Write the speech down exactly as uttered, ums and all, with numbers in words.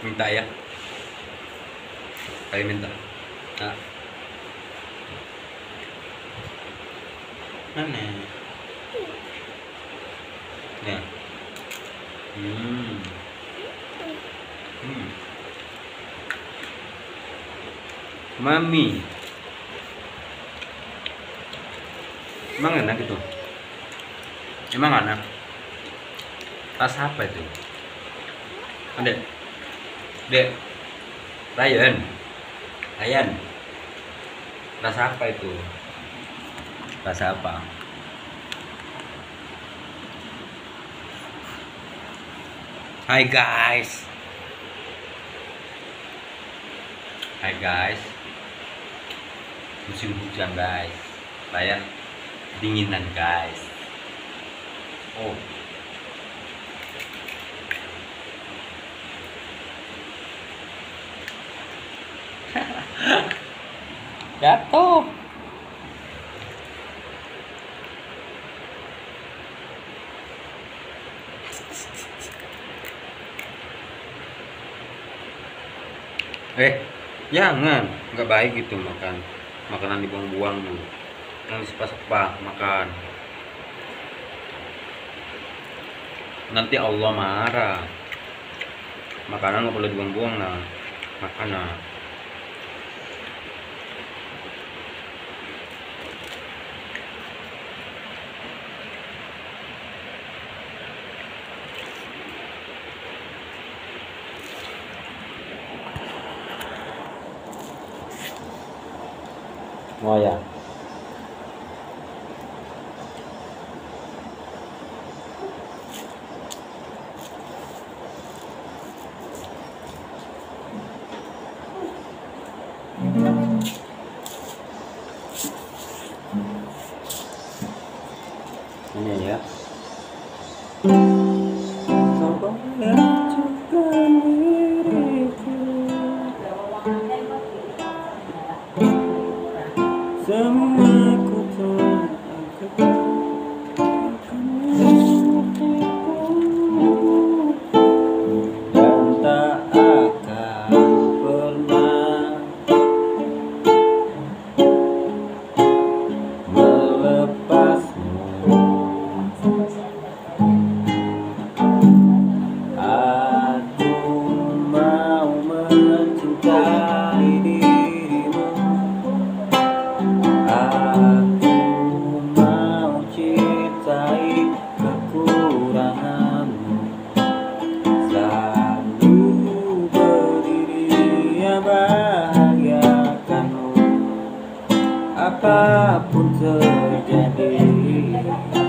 Minta ya. Kayak minta. Nah. Mana? Nah. Hmm. Hmm. Mami. Emang enak itu? Emang enak? Rasa apa itu? Adek? Dek? Ryan? Ryan? Rasa apa itu? Rasa apa? Hai guys. Hai guys. Musim hujan guys. Ryan dinginan guys. Oh. Jatuh. Eh, jangan, nggak baik gitu makan. Makanan dibuang-buang dulu. Yang sepa-sepa makan. Nanti Allah marah. Makanan nggak boleh dibuang-buang nah. Makanan. Oh ya. Ini ya. Semua ku dan tak akan pernah melepasmu. Aku mau mencintai dirimu. Aku mau cintai kekuranganmu. Selalu berdiri yang bahagiakanmu. Apapun terjadi.